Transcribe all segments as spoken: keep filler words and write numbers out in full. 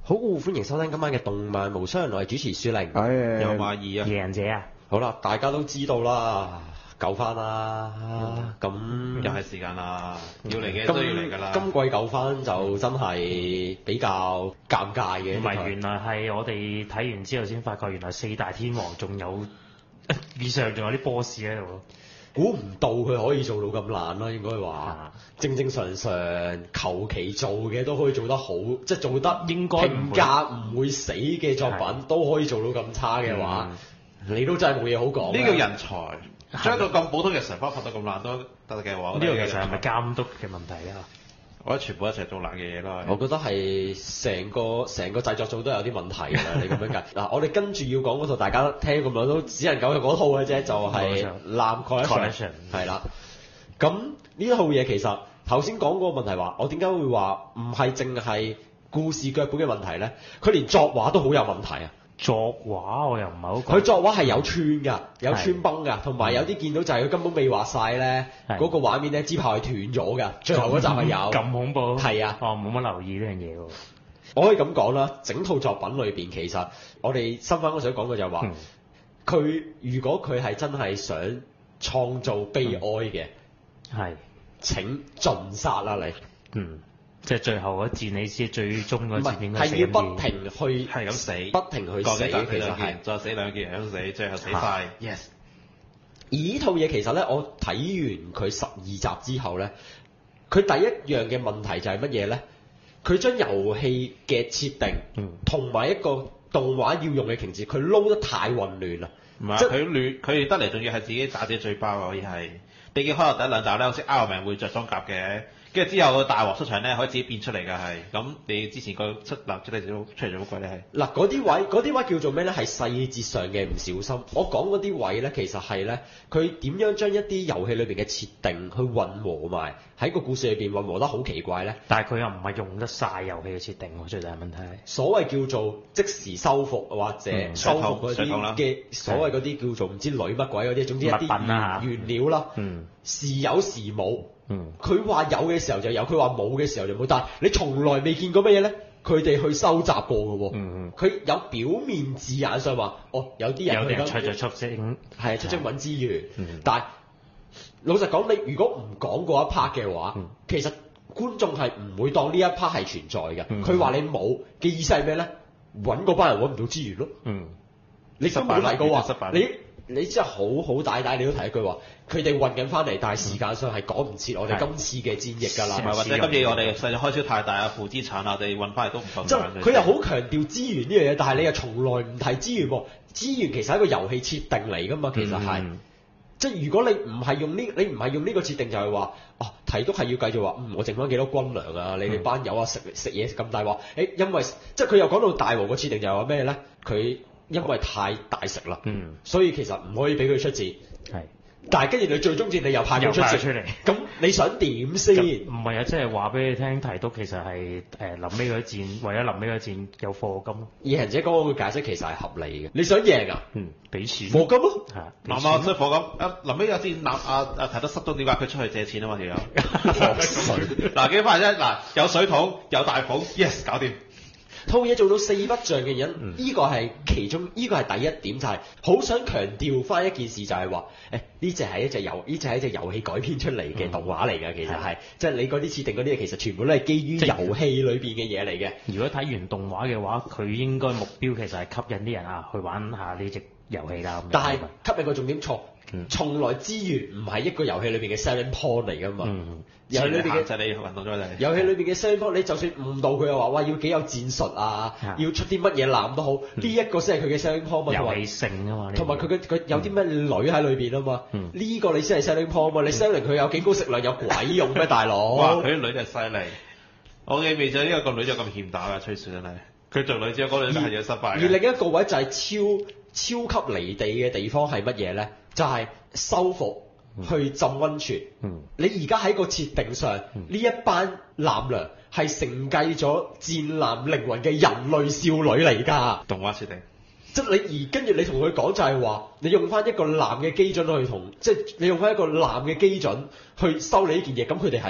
好，歡迎收聽今晚嘅動漫無雙，我係主持樹玲， 唉， 有馬二啊， 贏者啊！ 好啦，大家都知道啦，救翻啦，咁、 嗯、又係時間啦，要嚟嘅今都要嚟㗎啦。 今季救翻就真係比較尷尬嘅， 唔係，原來係我哋睇完之後先發覺，原來四大天王仲有以上仲有啲 boss 喺度。 估唔到佢可以做到咁爛啦，應該話、 啊、 正正常常求其做嘅都可以做得好，即係做得應該評價唔會死嘅作品都可以做到咁差嘅話，嗯、你都真係冇嘢好講。 呢個人才將個咁普通嘅常花拍到咁爛都得嘅話， 呢個其實係咪監督嘅問題咧？ 我覺得全部一齊做爛嘅嘢咯。 我覺得係成個成個製作組都有啲問題㗎啦，你咁樣計嗱，我哋跟住要講嗰套，大家聽咁耐都只能夠係嗰套嘅啫，就係、是《Lam Collection》係啦。咁呢套嘢其實頭先講嗰個問題話，我點解會話唔係淨係故事腳本嘅問題咧？佢連作畫都好有問題啊！ 作畫我又唔係好講， 佢作畫係有穿㗎，有穿崩㗎，同埋有啲見到就係佢根本未畫晒咧，嗰個畫面咧支炮係斷咗㗎，最後嗰集係有。 咁恐怖？ 係啊， 哦冇乜留意呢樣嘢喎。 我可以咁講啦，整套作品裏邊其實我哋新番嗰想講嘅就係話，佢、嗯、如果佢係真係想創造悲哀嘅，係、嗯、請盡殺啦你。嗯。 即係最後嗰戰，你知最終嗰戰應該死係要不停去係咁死， 不停去死，其實係再死兩件樣死，最後死晒。Yes。 而呢套嘢其實咧，我睇完佢十二集之後咧，佢第一樣嘅問題就係乜嘢咧？佢將遊戲嘅設定同埋、嗯、一個動畫要用嘅情節，佢撈得太混亂啦。 唔係，佢亂，佢得嚟仲要係自己打自己嘴巴喎，可以係。畢竟開頭第一兩集咧，好似 Ironman 會着裝甲嘅。跟住之後個大鑊出場咧，可以自己變出嚟㗎係。咁你之前個出嗱出嚟做出嚟做乜鬼咧係？嗱嗰啲位嗰啲位叫做咩咧？係細節上嘅唔小心。我講嗰啲位咧，其實係咧，佢點樣將一啲遊戲裏邊嘅設定去混和埋喺個故事裏邊混和得好奇怪咧。 但係佢又唔係用得晒遊戲嘅設定喎，最大問題係。 所謂叫做即時修復或者修復嗰啲嘅所謂嗰啲叫做唔知女乜鬼嗰啲，總之一啲原原料啦，嗯，時有時冇。嗯，佢話有嘅時候就有，佢話冇嘅時候就冇，但係你從來未見過乜嘢咧？佢哋去收集過嘅喎，嗯嗯，佢有表面字眼上話，哦，有啲人有啲人出咗出聲， 係出聲揾資源，嗯、但係老實講，你如果唔講嗰一 part 嘅話，嗯、其實觀眾係唔會當呢一 part 係存在嘅。佢話、嗯、你冇嘅意思係咩咧？揾嗰班人揾唔到資源咯。嗯，你根本嚟過話你。你真係好好大大，你都提一句話，佢哋運緊翻嚟，但係時間上係趕唔切我哋今次嘅戰役㗎啦。 或者今次我哋實在開銷太大啊，負資產啊，我哋運翻嚟都唔夠。 即係佢又好強調資源呢樣嘢，但係你又從來唔提資源喎。資源其實係一個遊戲設定嚟㗎嘛，其實係。嗯、即係如果你唔係用呢，你唔係用呢個設定就係話，哦，提督係要繼續話，嗯，我剩翻幾多軍糧啊？你哋班友啊，食食嘢咁大鑊，誒，因為即係佢又講到大鑊個設定就係話咩咧？佢。因為太大食啦，嗯，所以其實唔可以俾佢出戰，係。但係跟住你最終戰你又派佢出戰，咁你想點先？ 唔係啊，即係話俾你聽，提督其實係誒臨尾嗰戰，為咗臨尾嗰戰有課金。 異行者講嘅解釋其實係合理嘅。你想贏啊？嗯，俾錢課金咯，係啊， 慢慢出課金。啊，臨尾有戰，嗱啊啊提督失蹤點解佢出去借錢啊嘛條友？學水。嗱幾快啫？嗱有水桶有大斧 ，yes 搞掂。套嘢做到四不像嘅人，呢、嗯、個係其中，呢、這個係第一點，就係、是、好想強調翻一件事，就係話，誒呢隻係一隻遊，呢隻係一隻遊戲改編出嚟嘅動畫嚟㗎，其實係，即係、嗯、你嗰啲設定嗰啲嘢，其實全部都係基於遊戲裏邊嘅嘢嚟嘅。 如果睇完動畫嘅話，佢應該目標其實係吸引啲人啊去玩下呢隻遊戲啦。 但係吸引個重點錯，嗯、從來資源唔係一個遊戲裏邊嘅 selling point 嚟㗎嘛。嗯遊戲裏邊嘅就係你運動咗你。遊戲裏邊嘅 selling，你就算誤導佢又話，哇要幾有戰術啊，的要出啲乜嘢艦都好，呢一、嗯、個先係佢嘅 selling point 嘛。 遊戲性啊嘛， 同埋佢嘅佢有啲咩女喺裏邊啊嘛，呢、嗯、個你先係 selling point 嘛，你 selling 佢有幾高食量有鬼用咩大佬？ 哇！佢啲女真係犀利，我記未就呢個個女就咁欠打㗎，吹水真係。佢做女之後嗰女都係要失敗。而另一個位就係超超級離地嘅地方係乜嘢咧？就係、是、收復。去浸溫泉，嗯、你而家喺個設定上，呢、嗯、一班艦娘係承繼咗戰艦靈魂嘅人類少女嚟㗎。 動畫設定， 即係你而跟住你同佢講就係話，你用翻一個艦嘅基準去同，即係你用翻一個艦嘅基準去修理呢件嘢，咁佢哋係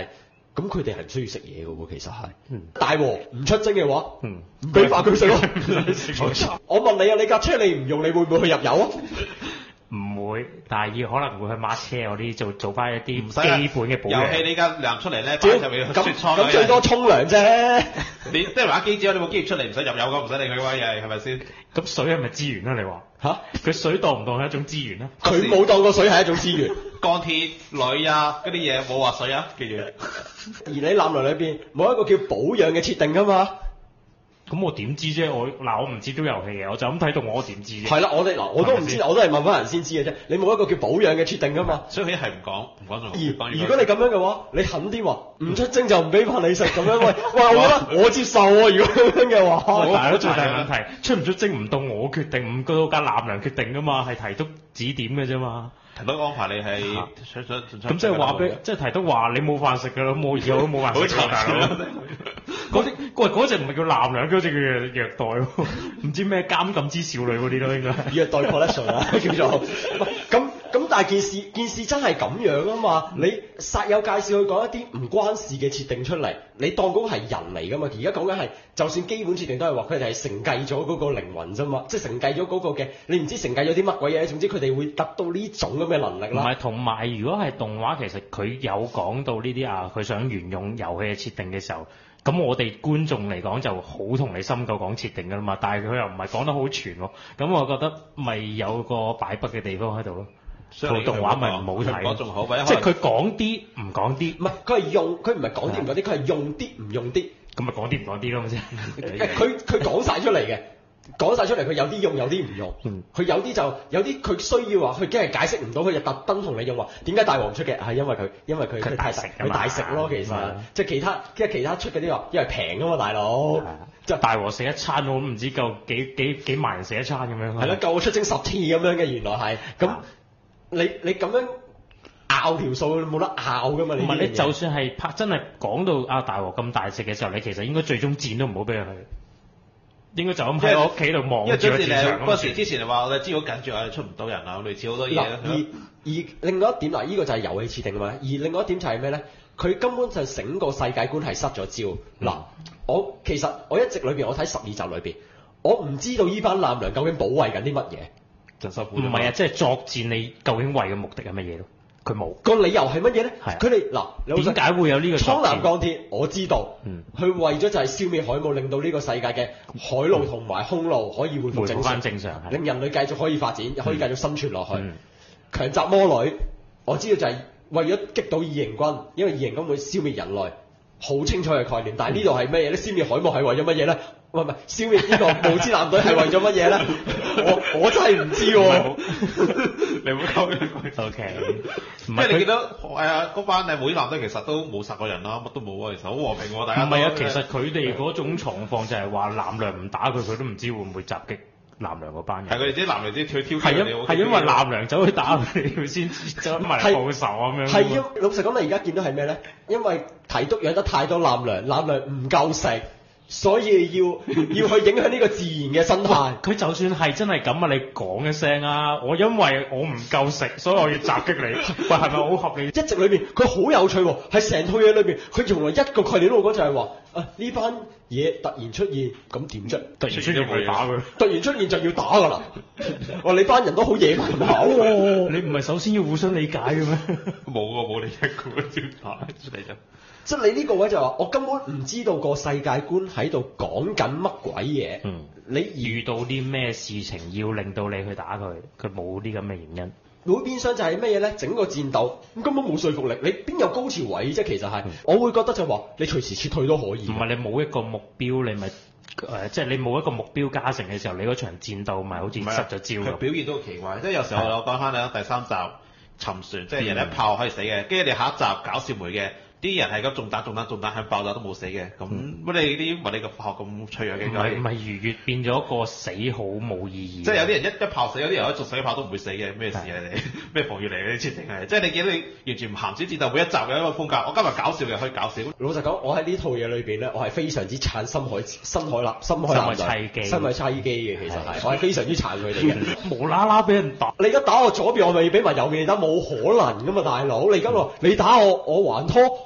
咁佢哋係唔需要食嘢嘅喎，其實係。 嗯大鑊唔出征嘅話， 嗯唔俾飯佢食咯。 冇錯我問你啊，你架車你唔用，你會唔會去入油啊？ 唔會，但係要可能會去抹車嗰啲做做翻一啲唔使啊基本嘅保遊戲養。 你而家量出嚟咧， 屌擺入去咁雪倉咁最多沖涼啫。 你即係玩機之後，你部機出嚟唔使入油咁，唔使理佢嘅嘢，係咪先？ 咁水係咪資源啊？你話嚇， 佢水當唔當係一種資源啊？ 佢冇當過水係一種資源。 鋼鐵、鋁啊嗰啲嘢冇話水啊，記住。 而你艦輪裏邊冇一個叫保養嘅設定㗎嘛。 咁我點知啫？我嗱我唔接觸遊戲嘅，我就咁睇到我點知啫？ 係啦，我哋嗱我都唔知，我都係問翻人先知嘅啫。你冇一個叫保養嘅設定㗎嘛。 所以佢係唔講，唔講仲而如果你咁樣嘅話，你狠啲話唔出征就唔俾飯你食咁樣，喂喂，我覺得我接受喎。如果咁樣嘅話， 但係都最大問題，出唔出征唔到我決定，唔到架艦娘決定㗎嘛，係提督指點嘅啫嘛。 提督安排你係出出咁即係話俾，即係提督話你冇飯食㗎啦，我以後都冇飯食㗎大佬。嗰啲喂嗰隻唔係叫艦娘，嗰隻叫虐待喎，唔知咩監禁之少女嗰啲咯應該。 虐待 collection 啦叫做。咁咁但係件事件事真係咁樣啊嘛！你煞有介紹去講一啲唔關事嘅設定出嚟，你當嗰個係人嚟㗎嘛？而家講緊係，就算基本設定都係話佢哋係承繼咗嗰個靈魂啫嘛，即係承繼咗嗰個嘅，你唔知承繼咗啲乜鬼嘢，總之佢哋會得到呢種咁嘅能力啦。 唔係，同埋如果係動畫，其實佢有講到呢啲啊，佢想沿用遊戲嘅設定嘅時候，咁我哋觀眾嚟講就好同你深究講設定㗎啦嘛，但係佢又唔係講得好全喎，咁我覺得咪有個敗筆嘅地方喺度咯。套動畫咪唔好睇， 講仲好， 即係佢講啲唔講啲， 唔係佢係用，佢唔係講啲唔講啲，佢係用啲唔用啲。 咁咪講啲唔講啲咯，咪先。 佢佢講晒出嚟嘅，講晒出嚟，佢有啲用，有啲唔用。 嗯佢有啲就有啲佢需要話，佢驚係解釋唔到，佢就特登同你用話點解大王出嘅係因為佢因為佢佢大食㗎嘛佢大食咯，其實嗯即係其他即係其他出嗰啲話，因為平啊嘛，大佬。 即係大和食一餐，我都唔知夠幾幾幾萬人食一餐咁樣。 係咯，夠我出征十次咁樣嘅，原來係咁。你你咁樣拗條數，冇得拗噶嘛？ 唔係你呢啲嘢就算係拍真係講到阿大和咁大隻嘅時候，你其實應該最終戰都唔好俾佢去，應該就咁喺我屋企度望因為之住個戰場。 前嗰時之前話我哋知好緊張，我哋出唔到人啊，類似好多嘢。 嗱，而而另外一點嗱，呢個就係遊戲設定啊嘛。而另外一點就係咩咧？佢根本就整個世界觀係失咗焦。嗱、 嗯， 我其實我一直裏邊，我睇十二集裏邊，我唔知道呢班艦娘究竟保衞緊啲乜嘢。 就辛苦。 唔係啊，即係作戰，你究竟為嘅目的係乜嘢咯？佢冇。 個理由係乜嘢咧？ 係啊佢哋嗱，你老實點解會有呢個作蒼藍戰？ 鋼鐵我知道， 嗯佢為咗就係消滅海霧，令到呢個世界嘅海路同埋空路可以恢復回復正常翻正常係。 令人類繼續可以發展，可以繼續生存落去。 嗯強襲魔女，我知道就係為咗擊倒異形軍，因為異形軍會消滅人類，好清楚嘅概念。但係呢度係咩嘢咧？消滅海霧係為咗乜嘢咧？唔係唔係，消滅呢個無知艦隊係為咗乜嘢咧？我我真係唔知喎。 你唔好溝佢。 O K， 即係你見到誒啊嗰班誒無知艦隊其實都冇殺過人啦，乜都冇啊，其實好和平喎，大家都。 唔係啊，其實佢哋嗰種狀況就係話艦娘唔打佢，佢都唔知會唔會襲擊艦娘嗰班人。 係佢哋啲男嚟啲跳跳係因係因為艦娘走去打佢哋，佢先走埋嚟報仇咁樣。 係因老實講，你而家見到係咩咧？因為提督養得太多艦娘，艦娘唔夠食，所以要要去影響呢個自然嘅生態。 佢就算係真係咁啊，你講一聲啊！我因為我唔夠食，所以我要襲擊你。喂，係咪好合理？ 一直裏邊佢好有趣喎，係成套嘢裏邊，佢從來一個概念都冇講，就係話啊呢班嘢突然出現，咁點啫？ 突然出現去打佢， 突然出現就要打㗎啦！哇，你班人都好野蠻下喎。 你唔係首先要互相理解嘅咩？ 冇喎，冇理一個招打出嚟啫。 即係你呢個位就係話，我根本唔知道個世界觀喺度講緊乜鬼嘢。 嗯， 你遇到啲咩事情要令到你去打佢，佢冇啲咁嘅原因。 會變相就係咩嘢咧？整個戰鬥咁根本冇說服力，你邊有高潮位啫？其實係，我會覺得就係話你隨時撤退都可以。 唔係你冇一個目標，你咪誒、呃，即係你冇一個目標加成嘅時候，你嗰場戰鬥咪好似失咗焦咯。 佢表現都好奇怪，即係有時候我講翻你第三集沉船，即係人一炮可以死嘅，跟住你下一集搞笑梅嘅。啲人係咁中彈中彈中彈喺爆炸都冇死嘅，咁乜、嗯、你啲物理嘅化學咁脆弱嘅？ 唔係唔係愉悅變咗個死好冇意義。 即係有啲人一一炮死，有啲人一中死一炮都唔會死嘅，咩事啊你？咩防禦嚟嘅啲設定係？即係你見到你完全唔鹹水戰鬥每一集嘅一個風格，我今日搞笑嘅可以搞笑。 老實講，我喺呢套嘢裏邊咧，我係非常之撐深海深海立深海深海妻機深海妻機嘅，其實係我係非常之撐佢哋嘅。 無啦啦俾人打， 你而家打我左邊，我咪要俾埋右邊你打，冇可能噶嘛，大佬！你而家話你打我，我還拖，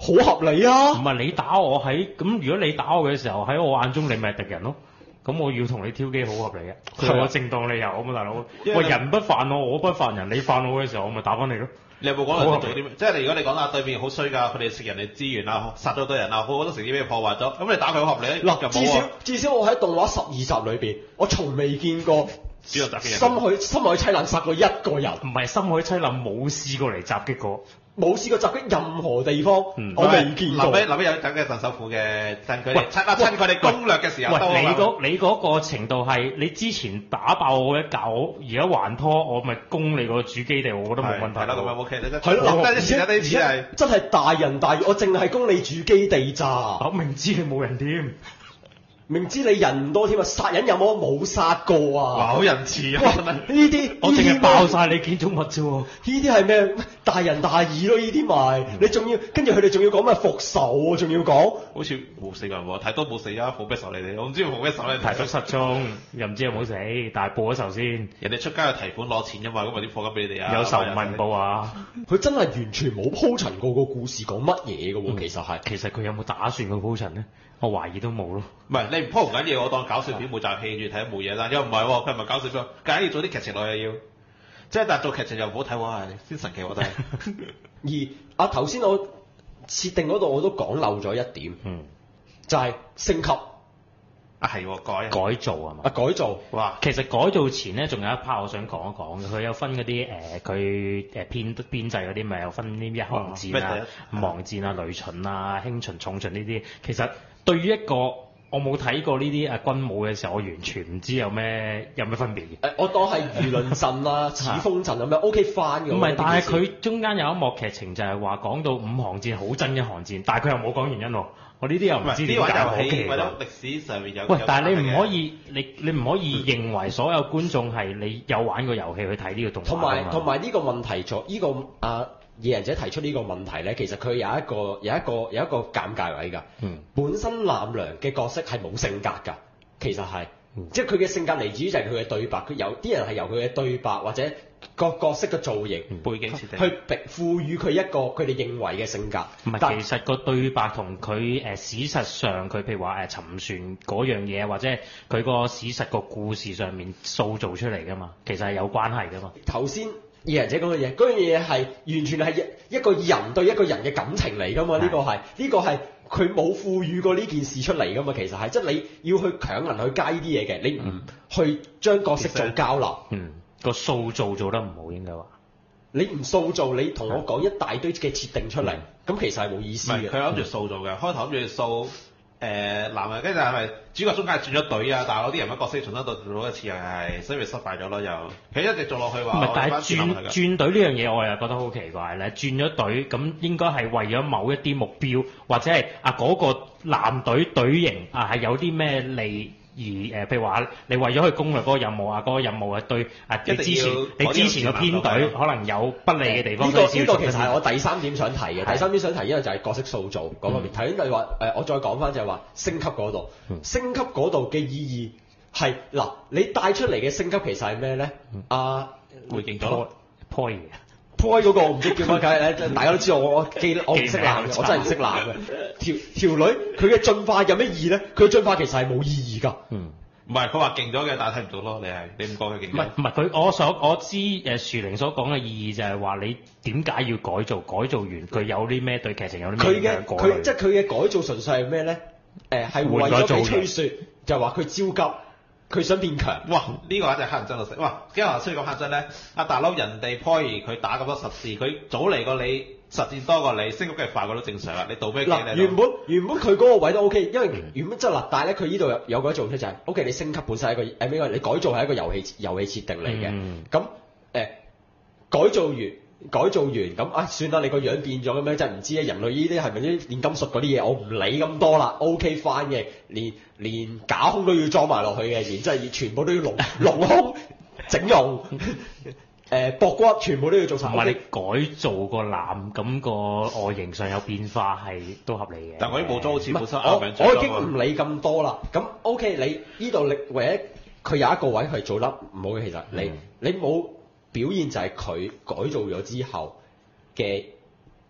好合理啊！ 唔係你打我喺咁，如果你打我嘅時候喺我眼中你咪係敵人咯。咁我要同你挑機好合理嘅，佢有正當理由啊嘛，大佬。喂，人不犯我，我不犯人，你犯我嘅時候，我咪打翻你咯。 你有冇講人哋做啲咩？即係你如果你講啊對面好衰㗎，佢哋食人哋資源啊，殺咗好多人啊，好多城市俾佢破壞咗，咁你打佢好合理？ 嗱，至少至少我喺動畫十二集裏邊，我從未見過深海深海淒冷殺過一個人。 唔係深海淒冷冇試過嚟襲擊過。 冇試過襲擊任何地方，嗯、我未見過。 臨尾臨尾有等嘅鄧首富嘅，趁佢哋趁啊趁佢哋攻略嘅時候， 喂，你嗰你嗰個程度係你之前打爆我一嚿，而家還拖，我咪攻你個主基地，我覺得冇問題。係啦，咁樣 OK，你真係咯， 得啲錢啊，啲錢係真係大人大義，我淨係攻你主基地咋。 我明知你冇人添。 明知你人唔多添啊，殺人有冇冇殺過啊？ 哇，好仁慈啊！ 呢啲我淨係爆晒你建築物啫喎。 呢啲係咩大仁大義咯？呢啲咪你仲要跟住佢哋仲要講咩復仇喎？仲要講好似冇死過人喎，睇多冇死啊！冇咩仇你哋，我唔知冇咩仇你哋。 提出失蹤又唔知有冇死，但係報咗仇先。 人哋出街去提款攞錢㗎嘛，咁咪啲貨金俾你哋啊！ 有仇唔問報啊！ 佢真係完全冇鋪陳過個故事講乜嘢㗎喎，其實係。 其實佢有冇打算過鋪陳咧？我懷疑都冇咯。 唔係你唔鋪唔緊要，我當搞笑片每集戲住睇冇嘢啦。又唔係喎，佢唔係搞笑片，梗係要做啲劇情落去要。即係但係做劇情又唔好睇喎，先神奇我覺得。 而啊頭先我設定嗰度我都講漏咗一點，嗯，就係升級。 啊係喎，改改造係嘛？ 啊改造， 哇！ 其實改造前咧，仲有一 part 我想講一講嘅，佢有分嗰啲誒，佢誒編編制嗰啲咪有分啲一航戰啊、五航戰啊、雷巡啊、輕巡、重巡呢啲。其實對於一個我冇睇過呢啲誒軍武嘅時候，我完全唔知有咩有咩分別嘅。 誒，我當係輿論陣啊、似風陣咁樣 OK 翻嘅。 唔係，但係佢中間有一幕劇情就係話講到五航戰好憎一航戰，但係佢又冇講原因喎。我呢啲又唔知點解好奇怪。 為咗歷史上面有。 喂，但係你唔可以，你你唔可以認為所有觀眾係你有玩過遊戲去睇呢個動畫。 同埋同埋呢個問題在呢個啊野人者提出呢個問題咧，其實佢有一個有一個有一個尷尬位㗎。嗯。本身藍良嘅角色係冇性格㗎，其實係，嗯、即係佢嘅性格嚟自於就係佢嘅對白，佢有啲人係由佢嘅對白或者個角色嘅造型、 嗯、背景設定去賦予佢一個佢哋認為嘅性格。 唔係，其實個對白同佢誒史實上佢譬如話誒沉船嗰樣嘢，或者佢個史實個故事上面塑造出嚟㗎嘛，其實係有關係㗎嘛。 頭先野人者講嘅嘢，嗰樣嘢係完全係一一個人對一個人嘅感情嚟㗎嘛，呢、呢個係呢、呢個係佢冇賦予過呢件事出嚟㗎嘛，其實係即係你要去強人去加呢啲嘢嘅，你唔去將角色做交流。 嗯。個塑造做得唔好應該話， 你唔塑造，你同我講一大堆嘅設定出嚟，咁、嗯、其實係冇意思嘅。 佢諗住塑造嘅，嗯、開頭諗住塑誒男人，跟住係咪主角中間係轉咗隊啊？但係嗰啲人物角色重新到做一次又係，所以咪失敗咗咯又。佢一直做落去話， 唔係，但係轉轉隊呢樣嘢我又覺得好奇怪咧。轉咗隊咁應該係為咗某一啲目標，或者係啊嗰、嗰個藍隊隊型啊係有啲咩利。而誒、呃，譬如話，你為咗去攻略嗰個任務啊，嗰、嗰個任務係對啊，你之前你之前個編隊可能有不利嘅地方。 呢、呢個呢、呢個其實係我第三點想提嘅。第三點想提，因為就係角色塑造嗰方面。頭先就係話誒，我再講翻就係話升級嗰度，嗯、升級嗰度嘅意義係嗱，你帶出嚟嘅升級其實係咩咧？啊， 回敬咗 point。 開嗰個我唔知叫乜解咧，大家都知道我我記我唔識男嘅，我真係唔識男嘅。條條女佢嘅進化有咩意義咧？佢嘅進化其實係冇意義㗎。嗯， 唔係佢話勁咗嘅，但係睇唔到咯。你係你唔覺佢勁？ 唔係唔係佢我所我知誒樹靈所講嘅意義就係話你點解要改造？改造完佢有啲咩對劇情有啲咩嘅改？ 佢即係佢嘅改造純粹係咩咧？誒、呃、係為咗俾吹説，就話佢焦急。佢想變強， 哇！呢、呢個一隻黑人憎到死，哇！今日雖然講黑人憎咧，阿大佬人哋 Poy 佢打咁多實戰，佢早嚟過你實戰多過你，升級梗係快過都正常啦。你賭咩機咧？ 原本原本佢嗰個位都 OK，因為原本即係嗱，但係咧佢呢度有有個做出就係、是、OK，你升級本身係一個誒咩、呃？你改造係一個遊戲遊戲設定嚟嘅，咁誒、嗯呃、改造完。改造完咁啊，算啦，你個樣變咗咁樣，真係唔知啊！人類呢啲係咪啲煉金術嗰啲嘢？我唔理咁多啦 ，OK 翻嘅，連連假胸都要裝埋落去嘅，然之後全部都要隆隆胸整容，誒膊骨全部都要做晒。 唔係你改造個男咁個外形上有變化係都合理嘅。 但係我已經冇咗好似本身我我已經唔理咁多啦。咁 OK，你呢度你唯一佢有一個位係做得唔好嘅，其實你、嗯、你冇。表現就係佢改造咗之後嘅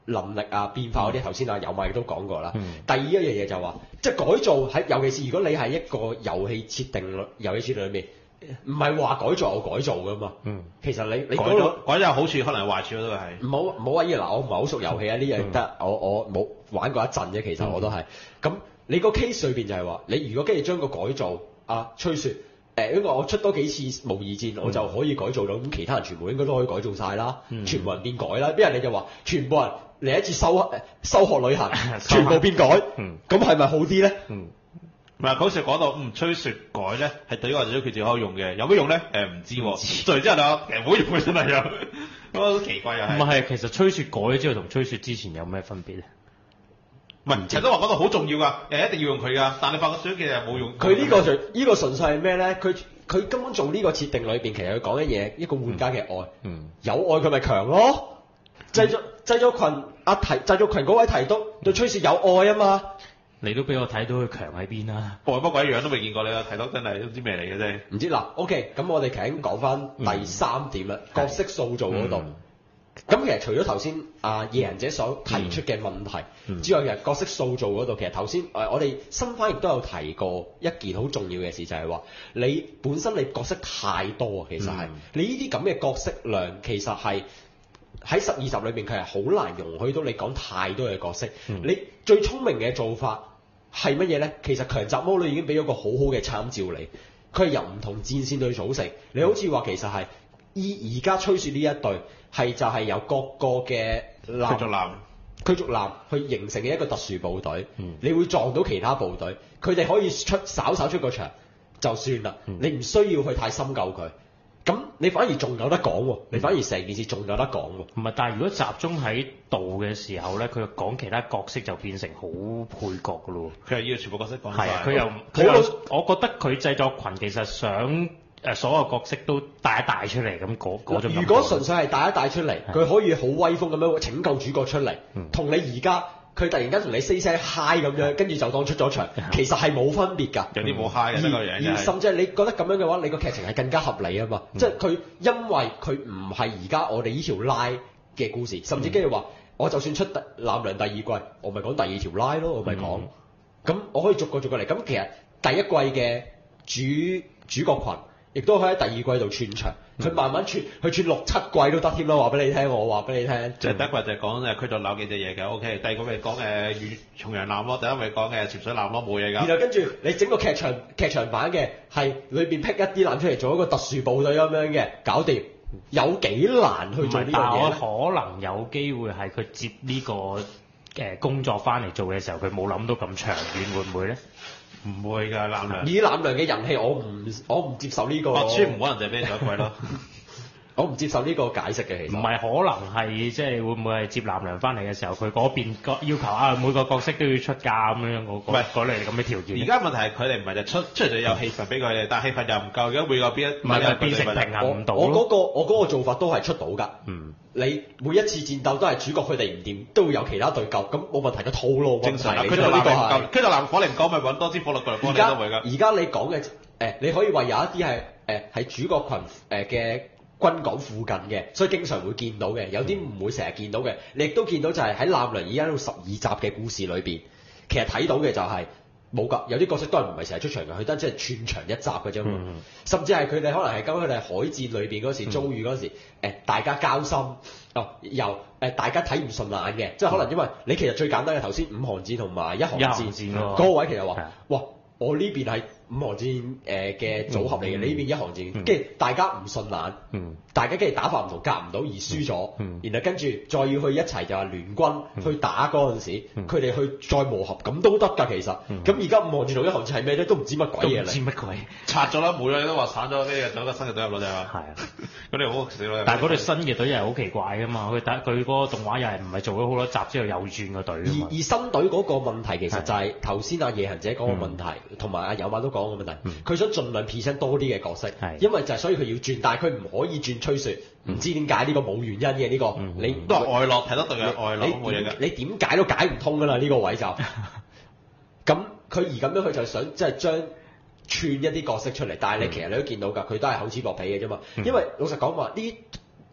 能力啊、變化嗰啲，頭先阿有米都講過啦。 嗯第二一樣嘢就話，即係改造喺，尤其是如果你係一個遊戲設定裏遊戲設定裏面，唔係話改造有改造噶嘛。 嗯， 其實你你改咗改咗有好處，可能係壞處都係。 唔好唔好話依嗱，我唔係好熟遊戲啊，呢樣得我我冇玩過一陣啫，其實我都係。咁你個 case 裏邊就係話，你如果跟住將個改造啊吹雪。誒，因為我出多幾次模擬戰，我就可以改造到，咁其他人全部應該都可以改造晒啦， 嗯、 全部人變改啦。邊人你就話，全部人嚟一次修修學旅行，全部變改，咁係咪好啲咧？ 嗯， 唔係好似講到嗯吹雪改咧，係對於我哋都決定可以用嘅，有咩用咧？誒唔知喎，做完之後就誒唔好用嘅真係有，好奇怪又係。 唔係，其實吹雪改咗之後同吹雪之前有咩分別咧？ 唔係，陳德華講到好重要㗎，誒一定要用佢㗎，但你發覺水其實冇用。 佢呢個就呢個純粹係咩咧？佢佢根本做呢個設定裏邊，其實佢講嘅嘢一個玩家嘅愛， 嗯， 有愛佢咪強咯。製作製作群阿提製作群嗰位提督對吹雪有愛啊嘛。 你都俾我睇到佢強喺邊啦。 我乜鬼樣都未見過你啊！睇到真係都唔知咩嚟嘅啫。 唔知嗱 ，OK，咁我哋其實講翻第三點啦，角色塑造嗰度。咁、嗯、其實除咗頭先啊夜人者所提出嘅問題、嗯、之外，其實角色塑造嗰度，其實頭先誒我哋新番亦都有提過一件好重要嘅事，就係、是、話你本身你角色太多啊，其實係、嗯、你呢啲咁嘅角色量，其實係喺十二集裏邊，佢係好難容許到你講太多嘅角色。嗯、你最聰明嘅做法係乜嘢咧？其實強集魔女已經俾咗個好好嘅參照你，佢係由唔同戰線去組成。你好似話其實係依而家吹雪呢一隊。係就係由各個嘅驅逐艦、 驅逐艦去形成嘅一個特殊部隊， 嗯、 你會撞到其他部隊，佢哋可以出稍稍出個場就算啦，嗯、你唔需要去太深究佢，咁你反而仲有得講喎，嗯、你反而成件事仲有得講喎。 唔係，但係如果集中喺度嘅時候咧，佢講其他角色就變成好配角㗎咯。 佢係要全部角色講晒。係啊，佢又佢又，我覺得佢製作群其實想。誒所有角色都帶一帶出嚟咁嗰嗰種。如果純粹係帶一帶出嚟，佢可以好威風咁樣拯救主角出嚟，同、嗯、你而家佢突然間同你 say 聲 hi 咁樣，跟住就當出咗場，其實係冇分別㗎。有啲冇 hi 嘅呢個嘢。而甚至係你覺得咁樣嘅話，你個劇情係更加合理啊嘛。嗯、即係佢因為佢唔係而家我哋呢條 line 嘅故事，甚至跟住話，我就算出《艦娘》第二季，我咪講第二條 line 咯，我咪講。咁、嗯、我可以逐個逐個嚟。咁其實第一季嘅主主角群。亦都可以喺第二季度串場，佢、嗯、慢慢串，佢串六七季都得添咯。話俾你聽，我話俾你聽。即係第一季就係講誒驅逐艦幾隻嘢嘅 ，OK。第二個咪講誒遠重洋艦咯，第一咪講誒潛水艦咯，冇嘢㗎。然後跟住你整個劇場劇場版嘅係裏邊劈一啲艦出嚟做一個特殊部隊咁樣嘅，搞掂。有幾難去做呢樣嘢？可能有機會係佢接呢個誒工作翻嚟做嘅時候，佢冇諗到咁長遠，會唔會咧？唔會㗎，艦娘以艦娘嘅人氣，我唔我唔接受呢、這個。白川唔可能就係俾你做一季咯。我唔接受呢個解釋嘅，其實唔係可能係即係會唔會係接艦娘翻嚟嘅時候，佢嗰邊要求啊每個角色都要出價咁樣，我唔係嗰類咁嘅條件。而家問題係佢哋唔係就出出嚟就有氣氛俾佢哋，但係氣氛又唔夠，而家每個邊一唔係變成平衡唔到。我嗰、那個我嗰個做法都係出到㗎。嗯。你每一次戰鬥都係主角佢哋唔掂，都會有其他隊救，咁冇問題嘅套路。正常。佢就呢個係。佢就藍火力唔夠，咪揾多支火力過嚟幫你都會㗎。而家你講嘅誒，你可以話有一啲係誒係主角群誒嘅。軍港附近嘅，所以經常會見到嘅，有啲唔會成日見到嘅。你亦都見到就係喺艦娘而家到十二集嘅故事裏邊，其實睇到嘅就係冇㗎，有啲角色都係唔係成日出場嘅，佢得即係串場一集嘅啫嘛。嗯、甚至係佢哋可能係咁，佢哋海戰裏邊嗰時遭遇嗰時，誒、嗯、大家交心，哦由誒大家睇唔順眼嘅，即係可能因為你其實最簡單嘅頭先五航戰同埋一航戰嗰個位其實話，的哇我呢邊係五航戰誒嘅組合嚟嘅，你呢邊一航戰，跟住大家唔順眼，大家跟住打法唔同，夾唔到而輸咗，然後跟住再要去一齊就係聯軍去打嗰陣時，佢哋去再磨合，咁都得㗎其實。咁而家五航戰同一航戰係咩咧？都唔知乜鬼嘢嚟。唔知乜鬼。拆咗啦，冇咗你都話散咗，跟住走個新嘅隊入咯就係。係啊。咁你好死咯。但係嗰隊新嘅隊又係好奇怪㗎嘛，佢打佢嗰個動畫又係唔係做咗好多集之後又轉個隊㗎嘛。而而新隊嗰個問題其實就係頭先阿夜行者講個問題。同埋阿有馬都講個問題，佢、嗯、想盡量 present 多啲嘅角色，是因為就係所以佢要轉，但係佢唔可以轉吹雪，唔、嗯、知點解呢個冇原因嘅呢、呢個，嗯、你都係外落睇得對嘅外落冇嘢嘅，你點解都解唔通㗎啦呢個位就，咁佢而咁樣佢就想即係將串一啲角色出嚟，但係你其實你都見到㗎，佢都係厚此薄彼嘅啫嘛，嗯、因為老實講話呢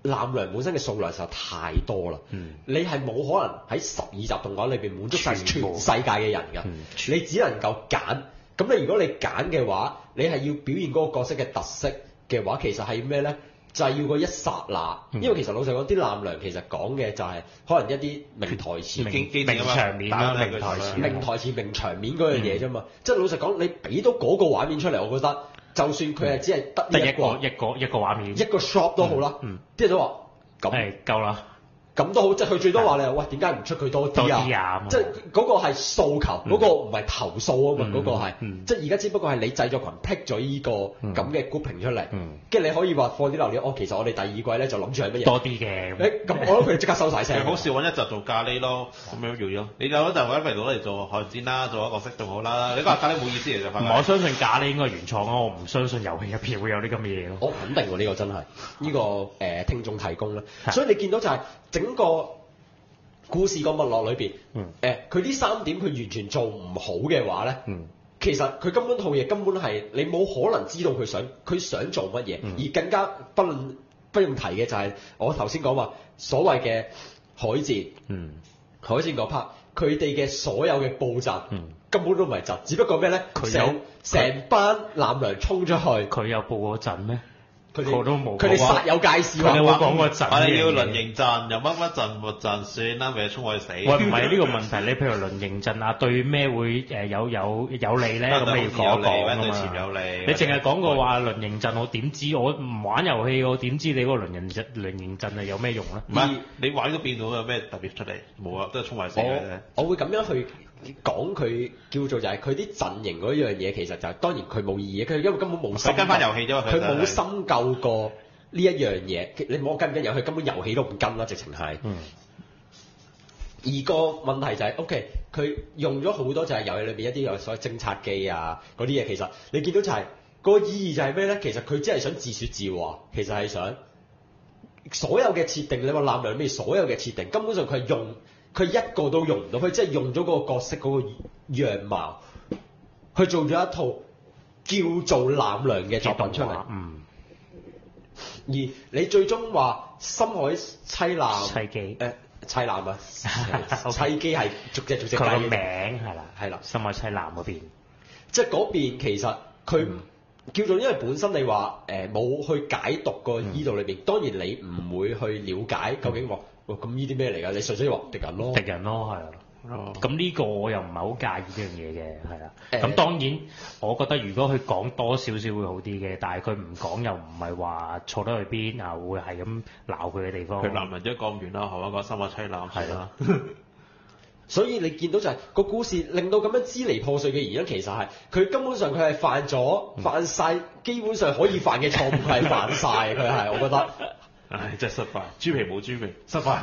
艦娘本身嘅數量實在太多啦， 嗯你係冇可能喺十二集動畫裏邊滿足晒全全部世界嘅人㗎， 嗯你只能夠揀。咁你如果你揀嘅話，你係要表現嗰個角色嘅特色嘅話，其實係咩咧？就係、要嗰一剎那， 嗯因為其實老實講，啲艦娘其實講嘅就係可能一啲名台詞、 名經經典名啊嘛場面啦， 打兩名台詞， 名台詞、名場面嗰樣嘢啫嘛。即係老實講，你俾到嗰個畫面出嚟，我覺得就算佢係只係得得一呢一個個一個一個畫面， 一個 shot 都好啦， 嗯啲人都話咁。 係夠啦。 咁都好，即係佢最多話你話，喂點解唔出佢多啲多啲啊啊？即係嗰個係訴求，嗰、 嗯個唔係投訴啊嘛，嗰、 嗯個係， 嗯即係而家只不過係你製作群剔咗依個嗯咁嘅 grouping 出嚟， 嗯跟住、你可以話放啲流料，哦，其實我哋第二季咧就諗住係乜嘢？ 多啲嘅。 誒咁，我諗佢哋即刻收晒聲。 好笑揾一集做咖喱咯，咁樣要咯。你有嗰陣揾嚟攞嚟做寒戰啦，做一個角色仲好啦。你講咖喱冇意思嚟就唔快。 係，我相信咖喱應該原創啊，我唔相信遊戲入邊會有啲咁嘅嘢咯。 我肯定喎，呢、個真係呢、個誒、呃、聽眾提供啦， 係所以你見到就係整個故事個脈絡裏邊， 嗯誒佢呢三點佢完全做唔好嘅話咧。 嗯其實佢根本套嘢根本係你冇可能知道佢想佢想做乜嘢， 嗯而更加不論不用提嘅就係我頭先講話所謂嘅海戰， 嗯海戰嗰 part，佢哋嘅所有嘅布陣、 嗯根本都唔係陣，只不過咩咧？ 佢有成成班艦娘衝出去， 佢有報過陣咩？ 佢哋我都冇佢哋講煞有介事佢哋喎。 冇講過陣我哋要呢樣嘢輪營陣，又乜乜陣乜陣，算啦，咪衝我去死。 喂，唔係呢個問題，你譬如輪營陣啊，對咩會誒有有有利咧？咁你要講一講啊對前嘛。 有利。 你淨係講過話輪營陣，我點知？我唔玩遊戲，我點知你嗰個輪營陣輪營陣係有咩用咧？ 唔係你玩都變到有咩特別出嚟？冇啊，都係衝埋死嘅啫。 我我會咁樣去講佢叫做就係佢啲陣營嗰樣嘢，其實就係、當然佢冇意義，佢因為根本冇深佢跟翻遊戲啫嘛， 佢真係冇深究過呢一樣嘢。你冇跟唔跟遊戲，根本遊戲都唔跟啦，直情係。 嗯而個問題就係、OK，佢用咗好多就係遊戲裏邊一啲有所謂偵察機啊嗰啲嘢，其實你見到就係、個意義就係咩咧？其實佢只係想自説自話，其實係想所有嘅設定，你話艦娘咩？所有嘅設定根本上佢係用佢一個都用唔到，佢即係用咗嗰個角色嗰個樣貌去做咗一套叫做艦娘嘅作品出嚟。 嗯， 而你最終話深海棲艦砌機誒棲艦啊，棲機係逐隻逐隻佢個名計係啦， 係啦， 深海棲艦嗰邊。 即係嗰邊其實佢叫做因為本身你話誒冇去解讀個依度裏邊，當然你唔會去了解究竟話哇咁呢啲咩嚟㗎？你純粹話敵人咯， 敵人咯，係啊。 哦咁呢個我又唔係好介意呢樣嘢嘅，係啦。 誒咁當然，我覺得如果佢講多少少會好啲嘅，但係佢唔講又唔係話錯得去邊啊，會係咁鬧佢嘅地方。 佢男人一講唔完啦，後一個深海棲艦係啦。 所以你見到就係、個故事令到咁樣支離破碎嘅原因，其實係佢根本上佢係犯咗犯晒基本上可以犯嘅錯誤，佢係犯晒。佢係我覺得。 唉，真係失敗，豬皮冇豬皮，失敗。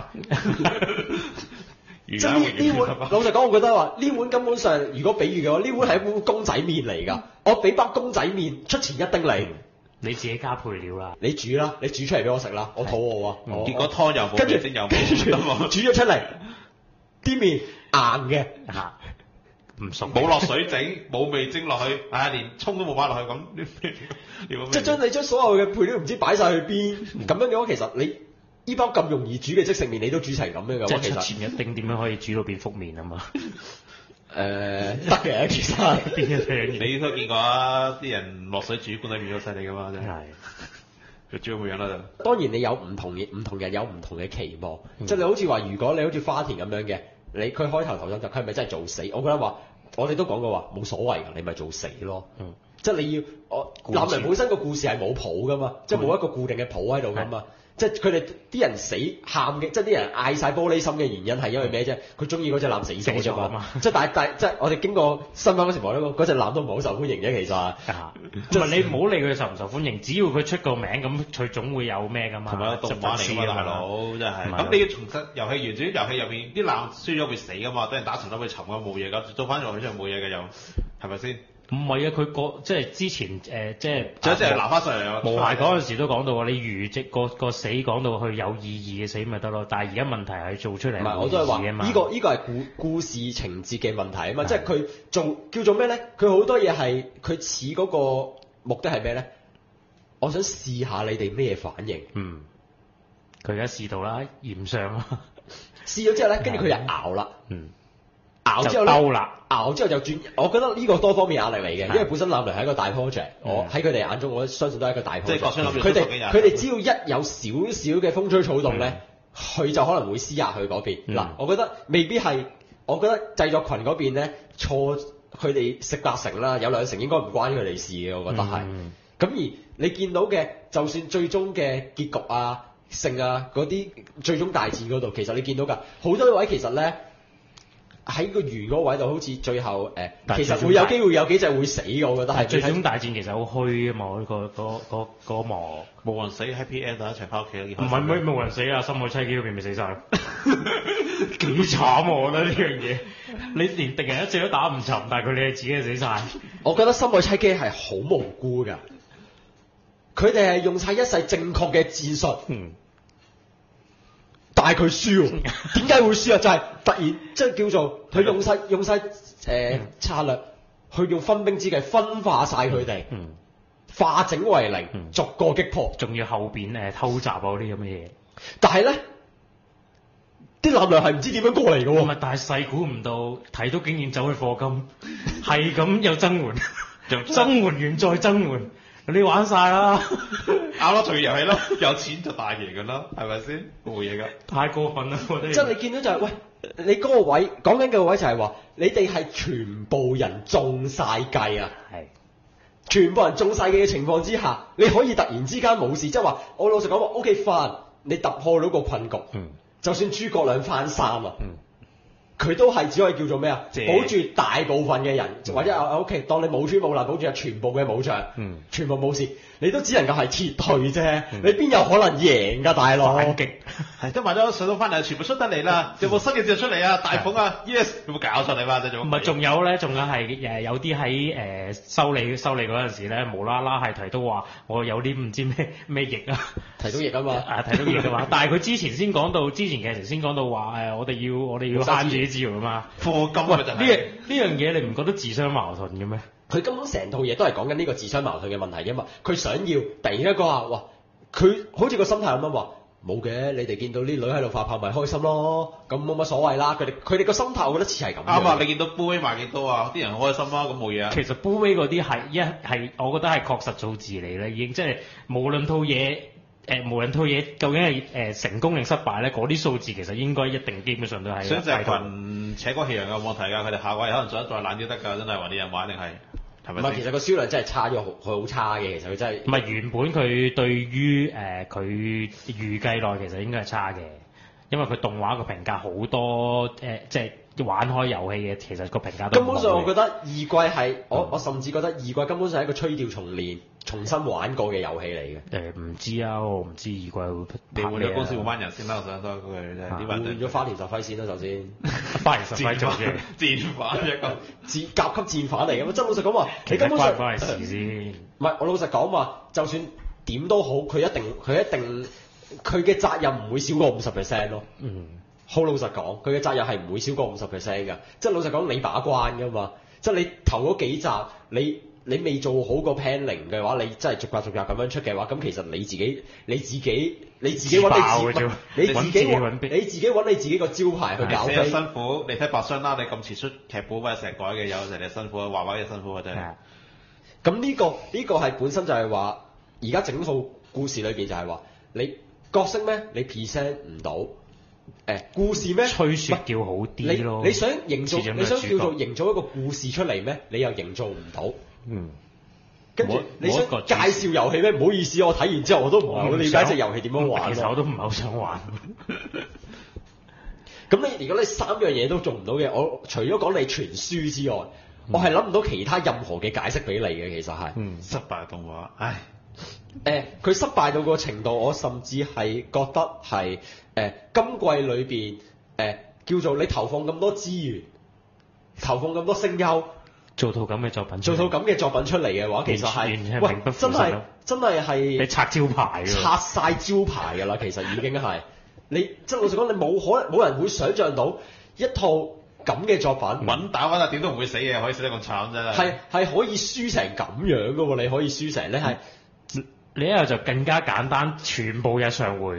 即係呢呢碗，老實講，我覺得話呢碗根本上，如果比喻嘅話，呢碗係一碗公仔麵嚟㗎。我俾包公仔麵出前一丁你， 你自己加配料啦。 你煮啦，你煮出嚟俾我食啦，我肚餓啊！我結果湯又冇， 跟住味精又跟住冇， 煮咗出嚟，啲麵硬嘅。 嚇，唔熟。 冇落水整，冇味精落去，唉，連葱都冇擺落去咁。 即係將你將所有嘅配料唔知擺晒去邊，咁樣嘅話，其實你呢包咁容易煮嘅即食麵，你都煮成咁樣嘅話， 即係其實出前一丁點樣可以煮到變福麵啊嘛？ 誒得嘅，其實邊一樣嘢？ 你都見過啊？啲人落水煮罐頭麵好犀利噶嘛，真係。 係。 佢煮咁樣啦就。 當然你有唔同嘅唔同人有唔同嘅期望， 嗯即係你好似話，如果你好似花田咁樣嘅，你佢開頭投身就佢係咪真係做死？我覺得話，我哋都講過話冇所謂㗎，你咪做死咯。 嗯即係你要我故事男人本身個故事係冇譜㗎嘛，即係冇一個固定嘅譜喺度㗎嘛。即係佢哋啲人死喊嘅，即係啲人嗌晒玻璃心嘅原因係因為咩啫？佢中意嗰隻男死咗啫死咗啊嘛嘛。 即係但係但係即係我哋經過新聞嗰時望到嗰隻男都唔係好受歡迎嘅，其實。 啊！唔係你唔好理佢受唔受歡迎，只要佢出個名咁，佢總會有咩噶嘛。 同埋個動畫嚟㗎嘛，大佬真係。咁你要重實遊戲原主遊戲入邊啲艦輸咗會死㗎嘛，等人打沉咗會沉㗎冇嘢㗎，做翻落去真係冇嘢嘅又，係咪先？ 唔係啊，佢個即係之前誒、呃、即係就即係拿翻上嚟啊！ 無鞋嗰陣時都講到話，你如即個個死講到佢有意義嘅死咪得咯，但係而家問題係做出嚟唔係，我冇意都係話義啊嘛。 呢個呢個係故故事情節嘅問題啊嘛，即係佢做叫做咩咧？佢好多嘢係佢似嗰個目的係咩咧？我想試下你哋咩反應。 嗯佢而家試到啦，驗上啦， 試咗之後咧，跟住佢就熬啦， 嗯， 熬之後咧， 就兜啦， 熬之後就轉。我覺得呢個多方面壓力嚟嘅， 係因為本身攬嚟係一個大 project， 嗯我喺佢哋眼中，我相信都係一個大 project。 即係各相諗住佢哋十幾日佢哋只要一有少少嘅風吹草動咧，佢、就可能會施壓去嗰邊。嗱、 嗯我覺得未必係，我覺得製作群嗰邊咧錯，佢哋食八成啦，有兩成應該唔關佢哋事嘅，我覺得係。 嗯咁而你見到嘅，就算最終嘅結局啊、勝啊嗰啲最終大戰嗰度，其實你見到㗎，好多位其實咧喺個圓嗰個位度，好似最後誒、呃，其實會有機會有幾隻會死嘅，我覺得係。 最終大戰其實好虛啊嘛，嗰、個嗰嗰嗰幕。 冇人死 happy end 一齊翻屋企啦。 唔係咩冇人死啊，深海妻姬嗰邊咪死晒，幾慘啊！我覺得呢樣嘢，你連敵人一隻都打唔沉，但係佢哋自己係死晒。 我覺得深海妻姬係好無辜㗎，佢哋係用晒一世正確嘅戰術。 嗯。 但係佢輸喎，點解會輸啊？就係、突然即係叫做佢用晒用晒誒、呃、策略，去用分兵之計分化晒佢哋， 嗯， 化整為零， 嗯逐個擊破。 仲要後邊誒偷襲啊嗰啲咁嘅嘢。 但係咧，啲艦娘係唔知點樣過嚟嘅喎。 唔係，但係細估唔到睇到竟然走去課金，係咁又增援，增援完再增援，你玩晒啦！ 啱咯，做遊戲咯，有錢就大贏㗎啦，係咪先？冇嘢㗎。 太過分啦！我覺得即係你見到就係、喂，你嗰個位講緊嘅個位就係話，你哋係全部人中晒計啊！ 係全部人中晒計嘅情況之下，你可以突然之間冇事，即係話我老實講話 OK fine，你突破到個困局， 嗯， 就算諸葛亮翻山啊， 嗯， 佢都係只可以叫做咩啊？ 謝保住大部分嘅人，或者啊 OK，當你冇穿冇爛，保住全部嘅武將， 嗯， 全部冇事，你都只能夠係撤退啫，你邊有可能贏㗎，大佬？ 反擊係都買咗上到翻嚟，全部出得嚟啦！有冇新嘅字出嚟啊？大鳳啊，yes，有冇搞錯你嘛？真係唔係，仲有咧，仲有係誒有啲喺誒修理修理嗰陣時咧，無啦啦係提到話我有啲唔知咩咩翼啊， 提到翼啊嘛， 啊提到翼啊嘛，但係佢之前先講到，之前其實先講到話誒，我哋要我哋要慳自己資源啊嘛， 課金喂呢啊就係樣呢樣嘢你唔覺得自相矛盾嘅咩？ 佢根本成套嘢都係講緊呢個自相矛盾嘅問題啫嘛。佢想要突然間講話，哇！佢好似個心態咁樣話，冇嘅，你哋見到啲女喺度發炮咪開心咯，咁冇乜所謂啦。佢哋佢哋個心態，我覺得似係咁樣。 啱啊！你見到 Blu-ray 賣幾多啊？啲人開心啊，咁冇嘢啊。 其實 Blu-ray 嗰啲係一係，我覺得係確實數字嚟啦，已經即係無論套嘢誒、呃，無論套嘢究竟係誒、呃、成功定失敗咧，嗰啲數字其實應該一定基本上都係。 想隻群扯過氣人有冇睇㗎？佢哋下位可能做得再爛啲得㗎，真係話啲人玩定係係唔係，其實個銷量真係差咗，佢好差嘅。其實佢真係唔係原本佢對於誒佢預計內其實應該係差嘅，因為佢動畫個評價好多誒、呃，即係玩開遊戲嘅，其實個評價都根本上我覺得得二季係我我甚至覺得二季根本上係一個吹調重練、重新玩過嘅遊戲嚟嘅。 誒唔知啊，我唔知二季會你換拍咩咗公司換班人先啦，我想多句真係啲換人咗花田十輝先啦，首先花田十輝做嘅， 戰犯一個戰甲級戰犯嚟嘅嘛。真老實講話， 其實你根本上關唔關係事先？ 唔係我老實講話，就算點都好，佢一定佢一定佢嘅責任唔會少過五十 percent 咯。 嗯。 好老實講，佢嘅責任係唔會少過五十 percent 㗎。即係老實講，你把關㗎嘛。即係你頭嗰幾集，你你未做好個 planning 嘅話，你真係逐格逐格咁樣出嘅話，咁其實你自己你自己你自己揾你自己，你自己揾你自己揾你自己個招牌去搞飛。 辛苦，你睇白箱啦，你咁遲出劇本或者成日改嘅，有成日辛苦啊，畫畫嘅辛苦啊真係。 咁呢個呢個係本身就係話，而家整套故事裏邊就係話，你角色咩？你 present 唔到。誒故事咩？ 吹雪叫好啲咯。 你你想營造，你想叫做營造一個故事出嚟咩？你又營造唔到。 嗯。 跟住你想介紹遊戲咩？唔好意思，我睇完之後我都唔係好理解隻遊戲點樣玩。 其實我都唔係好想玩。 咁你如果你三樣嘢都做唔到嘅，我除咗講你傳輸之外，我係諗唔到其他任何嘅解釋俾你嘅。其實係。 嗯。 失敗動畫，唉。 誒，佢失敗到個程度，我甚至係覺得係誒今季裏邊誒叫做你投放咁多資源，投放咁多聲優， 做套咁嘅作品， 做套咁嘅作品出嚟嘅話，其實係喂真係真係係你拆招牌㗎， 拆晒招牌㗎啦，其實已經係你即係老實講，你冇可能冇人會想像到一套咁嘅作品穩打穩打點都唔會死嘅，可以死得咁慘真係。 係係可以輸成咁樣㗎喎，你可以輸成你係。 你一係就更加簡單，全部日常會，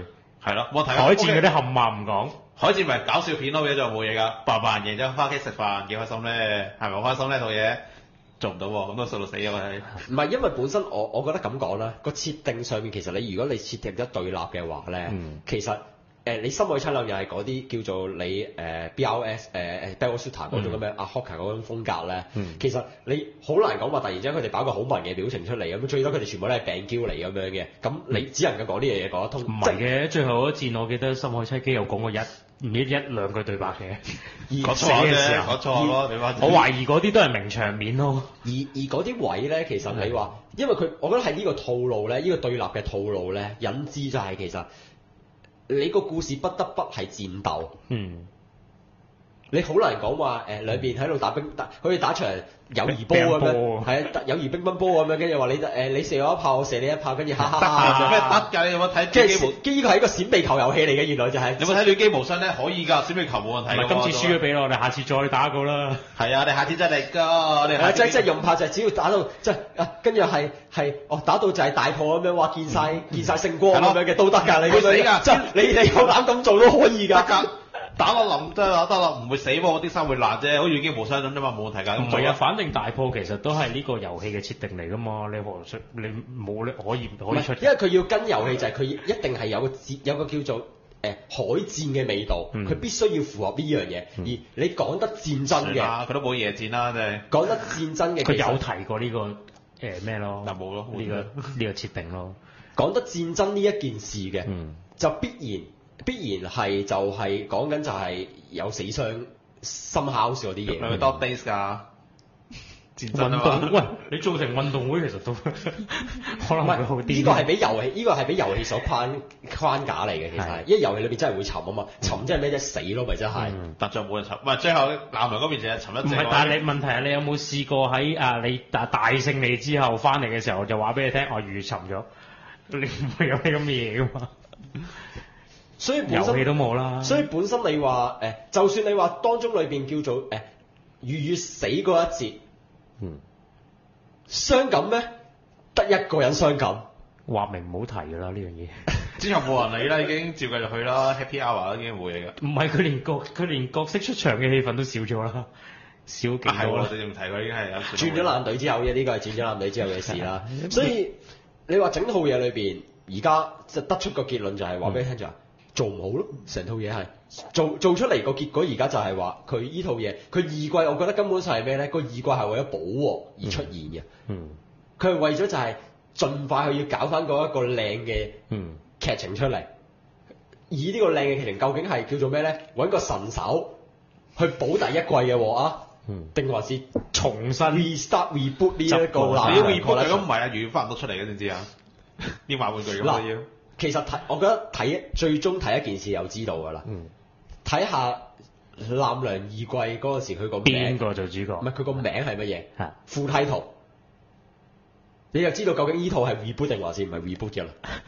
係咯，冇睇。 海戰嗰啲冚唪唔講， 海戰咪搞笑片咯，嘢就冇嘢㗎，扮扮贏咗翻屋企食飯幾開心咧，係咪好開心呢套嘢？做唔到喎，咁都數到死啊嘛！ 唔係因為本身我我覺得咁講啦，個設定上面其實你如果你設定得對立嘅話咧， 嗯、 其實誒、呃、你深海測量又係嗰啲叫做你誒、呃、B R S 誒誒 Battle Shooter 嗰種咁樣阿 Hawker 嗰種風格咧， 嗯、 其實你好難講話突然之間佢哋擺個好文嘅表情出嚟，咁最多佢哋全部都係病嬌嚟咁樣嘅，咁你只能夠講呢樣嘢講得通。 唔係嘅，最後嗰戰我記得深海七機有講過一唔知一兩句對白嘅， 講錯嘅時候，講錯咯，你話我懷疑嗰啲都係名場面咯。 而而嗰啲位咧，其實你話，因為佢，我覺得係呢個套路咧，呢、呢個對立嘅套路咧，引致就係其實你個故事不得不係戰鬥。 嗯。 你好難講話誒兩邊喺度打冰打，好似打場友誼波咁樣，係啊，友誼乒乓波咁樣，跟住話你誒你射我一炮，我射你一炮，跟住哈哈哈做咩得㗎？你有冇睇？ 即係呢個係一個閃避球遊戲嚟嘅，原來就係。 有冇睇《亂機無雙》咧？可以㗎，閃避球冇問題。 唔係今次輸咗俾我，我哋下次再打過啦。 係啊，你下次真係嚟㗎，我哋。 係啊，即係即係用炮就係只要打到即係啊，跟住係係哦打到就係大破咁樣，話見晒見曬聖光咁樣嘅都得㗎，你會死㗎， 即係你你夠膽咁做都可以㗎。 打落冧得啦，得啦，唔會死喎，啲衫會爛啫，好似已經無傷咁啫嘛，冇問題㗎。 唔係啊，反正大破其實都係呢個遊戲嘅設定嚟㗎嘛，你何出你冇咧可以可以出？ 因為佢要跟遊戲就係佢一定係有個節有個叫做誒、呃、海戰嘅味道，佢、嗯、必須要符合呢樣嘢。嗯、而你講得戰爭嘅， 佢都冇夜戰啦，真係。 講得戰爭嘅， 佢有提過呢、這個誒咩、呃、咯？ 嗱冇咯， 呢、這個呢個設定咯。 講得戰爭呢一件事嘅， 嗯、就必然。必然係就係講緊就係有死傷、深烤嗰啲嘢。 係咪多 days 㗎？戰爭運動喂，你做成運動會其實都可能會好啲。 呢、這個係俾遊戲，呢、這個係俾遊戲所框框架嚟嘅，其實係，因為遊戲裏邊真係會沉啊嘛，沉即係咩啫？死咯，咪真係。 嗯、但最後冇人沉，唔係最後南洋嗰邊就係沉一隻。 唔係，但係你問題係你有冇試過喺啊你大大勝利之後翻嚟嘅時候就話俾你聽我魚沉咗，你唔會有呢咁嘅嘢㗎嘛？ 所以遊戲都冇啦。 所以本身你話誒、呃，就算你話當中裏邊叫做誒，魚、呃、魚死嗰一節， 嗯， 傷感咩？得一個人傷感， 話明唔好提㗎啦呢樣嘢。 之後冇人理啦，已經照繼續去啦 ，Happy Hour 已經冇嘢㗎。 唔係佢連角佢連角色出場嘅氣氛都少咗啦，少幾多啦。 係喎，你仲唔提佢已經係有轉咗藍隊之後嘅呢個係轉咗藍隊之後嘅事啦。所以你話整套嘢裏邊，而家就得出個結論就係話俾你聽就係。做唔好咯，成套嘢係做做出嚟個結果，而家就係話佢依套嘢，佢二季我覺得根本上係咩咧？個二季係為咗補鑊而出現嘅。嗯，佢係為咗就係盡快去要搞翻嗰一個靚嘅嗯劇情出嚟。而呢個靚嘅劇情究竟係叫做咩咧？揾個神手去補第一季嘅鑊啊？嗯，定還是重新 restart reboot 呢一個啦？ 你 reboot 咁唔係啊，原翻唔到出嚟嘅，知唔知啊？要買玩具咁都要。 其實睇，我覺得睇最終睇一件事就知道㗎啦。嗯，睇下《艦娘二季》嗰陣時佢個名邊個做主角？ 唔係佢個名係乜嘢？ 係副梯圖，你就知道究竟呢套係 reboot 定還是唔係 reboot 嘅啦。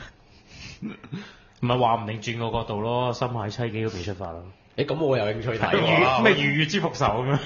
唔係話唔定轉個角度咯，深海妻幾都未出發咯。 誒咁我有興趣睇喎。 咩如月之復仇咁樣？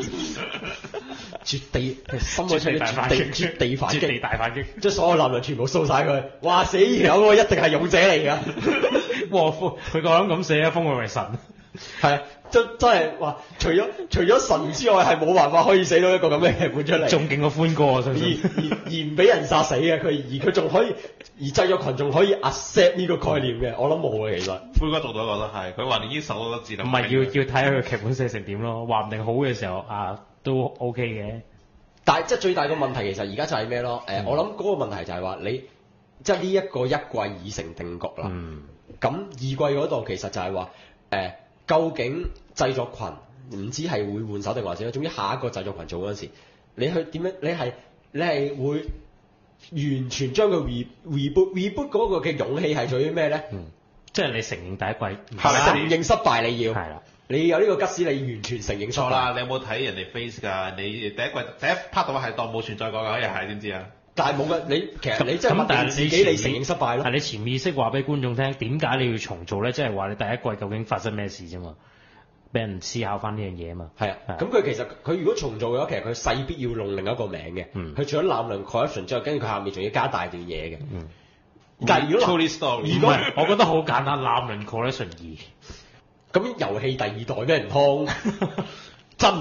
絕地深海妻嘅絕地絕地反擊， 絕地大反擊， 即係所有男人全部掃晒佢。哇！死條友一定係勇者嚟㗎。 哇！佢個膽咁寫啊，封佢為神。 係啊，真真係話，除咗除咗神之外，係冇辦法可以寫到一個咁嘅劇本出嚟。 仲勁過歡哥啊！而而而唔俾人殺死嘅佢，而佢仲可以，而製作群仲可以 accept 呢個概念嘅，我諗冇嘅其實。 歡哥讀到覺得係，佢話連呢首都字都唔係要要睇下佢劇本寫成點咯，話唔定好嘅時候啊都 OK 嘅。 但係即係最大個問題其實而家就係咩咯？誒、呃，嗯、我諗嗰個問題就係話你即係呢一個一季已成定局啦。嗯。咁二季嗰度其實就係話誒。呃究竟製作群唔知係會換手定還是總之下一個製作群做嗰陣時，你去點樣？你係你係會完全將佢 re reboot reboot 嗰個嘅勇氣係在於咩咧？嗯， 即係你承認第一季係咪承認失敗你要？ 係啦， 你有呢個吉士，你完全承認錯啦。你有冇睇人哋 face 㗎？你第一季第一 part 度係當冇存在過㗎，又係知唔知啊？但係冇㗎，你其實你即係問定自己，你承認失敗咯。 係你潛意識話俾觀眾聽，點解你要重做咧？即係話你第一季究竟發生咩事啫嘛？俾人思考翻呢樣嘢啊嘛。 係啊，咁佢其實佢如果重做嘅話，其實佢勢必要用另一個名嘅。佢、嗯、除咗艦娘 corruption 之外，跟住佢下面仲要加大段嘢嘅。 但係如果 Truly Story 如果唔係，我覺得好簡單，男人 Collection 二。 咁遊戲第二代咩唔通？真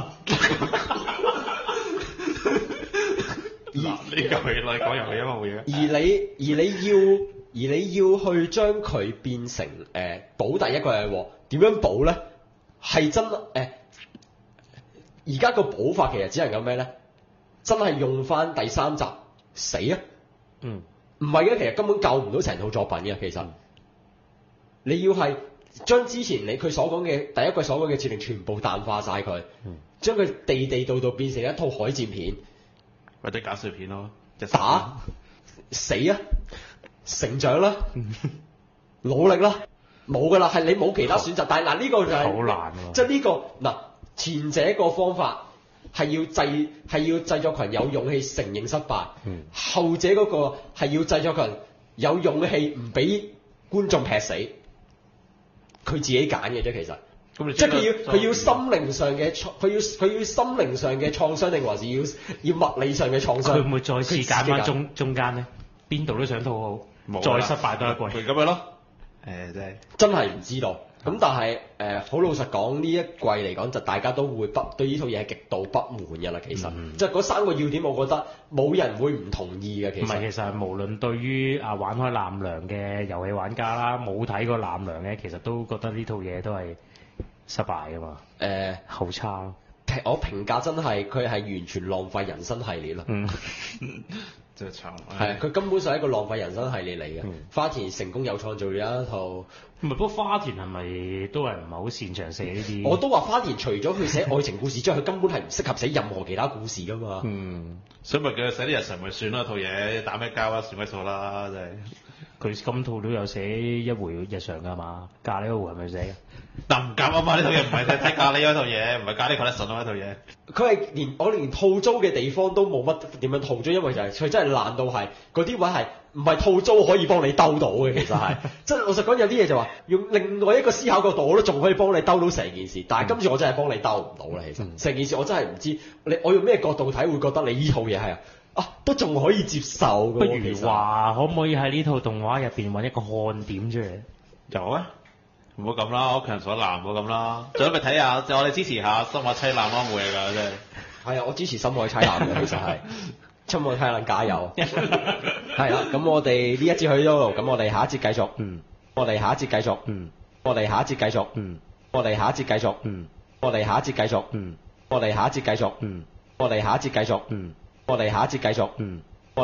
嗱，呢嚿嘢嚟講遊戲啊嘛，冇嘢。 而你而你要而你要去將佢變成誒、呃、補第一個嘢喎，點樣補咧？係真誒，而家個補法其實只能夠咩咧？真係用翻第三集死啊！ 嗯， 唔係嘅，其實根本救唔到成套作品嘅。其實你要係將之前你佢所講嘅第一季所講嘅設定全部淡化晒佢， 嗯將佢地地道道變成一套海戰片， 或者搞笑片咯， 打死啊，成長啦，努力啦，冇噶啦，係你冇其他選擇。但係嗱呢個就係、 好難喎即係呢個嗱前者個方法係要製係要製作群有勇氣承認失敗， 嗯後者嗰個係要製作群有勇氣唔俾觀眾劈死，佢自己揀嘅啫，其實。 咁你即係佢要佢要心靈上嘅創，佢要佢要心靈上嘅創傷，定還是要要物理上嘅創傷？ 佢會唔會再次揀翻佢自己中中間咧？邊度都想討好， 冇再啦失敗多一季。 佢咁樣咯。誒，真係。 真係唔知道。咁但係誒，好、老實講，呢一季嚟講就大家都會不對呢套嘢係極度不滿嘅啦。其實， 嗯即係嗰三個要點，我覺得冇人會唔同意嘅。其唔係， 實其實無論對於啊玩開藍娘嘅遊戲玩家啦，冇睇過藍娘嘅，其實都覺得呢套嘢都係失敗噶嘛， 誒， 好差咯。 評我評價真係佢係完全浪費人生系列啦。 嗯， 真係慘。 係啊，佢根本上係一個浪費人生系列嚟嘅。 嗯花田成功又創造咗一套。 唔係，不過花田係咪都係唔係好擅長寫呢啲？ 我都話花田除咗佢寫愛情故事之外，佢根本係唔適合寫任何其他故事噶嘛。 嗯， 所以咪叫佢寫啲日常咪算啦，套嘢打咩交啊，算鬼數啦，真係。 佢今套都有寫一回日常㗎嘛，咖喱嗰回係咪寫嘅？ 但唔夾啊嘛，呢套嘢唔係睇睇咖喱嗰套嘢，唔係咖喱 collection 啊嘛，呢套嘢。 佢係連我連套租嘅地方都冇乜點樣套租，因為就係佢真係爛到係嗰啲位係唔係套租可以幫你兜到嘅，其實係即係老實講有啲嘢就話用另外一個思考角度，我都仲可以幫你兜到成件事，但係今次我真係幫你兜唔到啦，其實成件事我真係唔知你我用咩角度睇會覺得你呢套嘢係啊都仲可以接受嘅不喎， 如其實話可唔可以喺呢套動畫入邊揾一個看點出嚟？ 有啊，唔好咁啦，屋企人所難，唔好咁啦。最好咪睇下，就我哋支持下深海凄冷咯，冇嘢㗎，真係。 係啊，我支持深海凄冷嘅，其實係深海凄冷加油。係啦，咁我哋呢一節去到度，咁我哋下一節繼續。 嗯， 我哋下一節繼續。 嗯， 我哋下一節繼續。 嗯， 我哋下一節繼續。 嗯， 我哋下一節繼續。 嗯， 我哋下一節繼續。 嗯， 我哋下一節繼續。 嗯， 我哋下一節繼續。 嗯。